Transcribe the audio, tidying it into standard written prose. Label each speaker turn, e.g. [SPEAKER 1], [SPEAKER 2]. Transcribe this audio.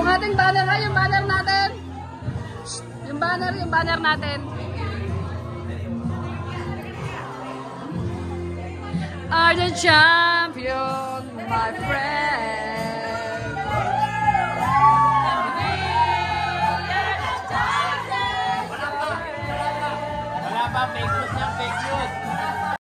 [SPEAKER 1] ating banner ha, yung banner natin. Yung banner natin. Are the champion, my friend.